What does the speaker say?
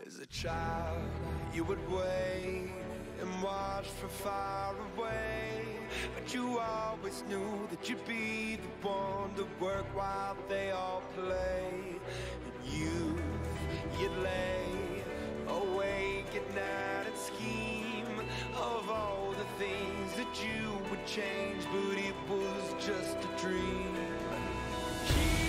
As a child, you would wait and watch from far away, but you always knew that you'd be the one to work while they all play. And you'd lay awake at night and scheme of all the things that you would change, but it was just a dream.